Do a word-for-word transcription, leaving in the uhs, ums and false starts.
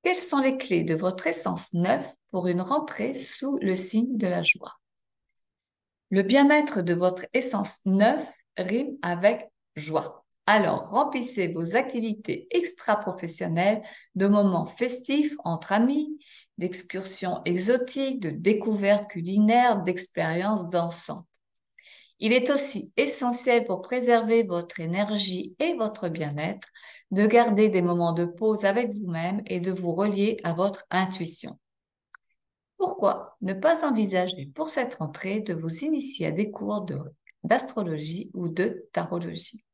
Quelles sont les clés de votre essence neuf pour une rentrée sous le signe de la joie? Le bien-être de votre essence neuf rime avec joie. Alors, remplissez vos activités extra-professionnelles de moments festifs entre amis, d'excursions exotiques, de découvertes culinaires, d'expériences dansantes. Il est aussi essentiel pour préserver votre énergie et votre bien-être de garder des moments de pause avec vous-même et de vous relier à votre intuition. Pourquoi ne pas envisager pour cette rentrée de vous initier à des cours de- d'astrologie ou de tarologie?